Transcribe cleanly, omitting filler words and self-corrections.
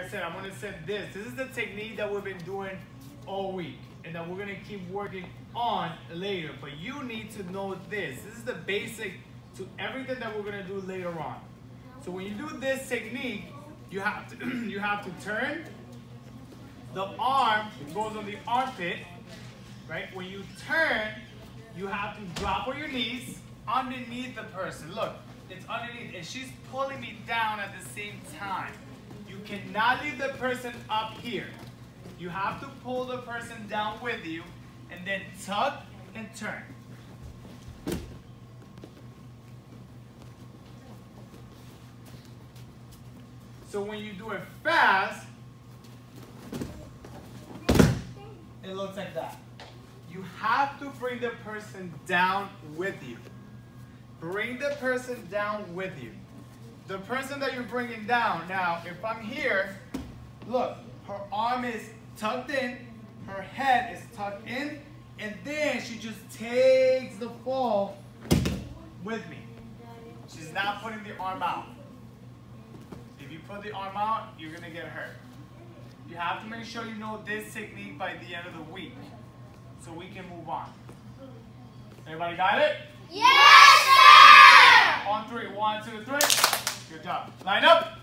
said, I'm gonna set this. This is the technique that we've been doing all week and that we're gonna keep working on later. But you need to know this. This is the basic to everything that we're gonna do later on. So when you do this technique, you have to you have to turn. The arm goes on the armpit, right? When you turn, you have to drop on your knees underneath the person. Look, it's underneath, and she's pulling me down at the same time. You cannot leave the person up here. You have to pull the person down with you, and then tuck and turn. So when you do it fast, it looks like that. You have to bring the person down with you. Bring the person down with you. The person that you're bringing down, now if I'm here, look, her arm is tucked in, her head is tucked in, and then she just takes the fall with me. She's not putting the arm out. If you put the arm out, you're gonna get hurt. You have to make sure you know this technique by the end of the week so we can move on. Everybody got it? Yes, sir! On three. 1, 2, 3. Good job. Line up.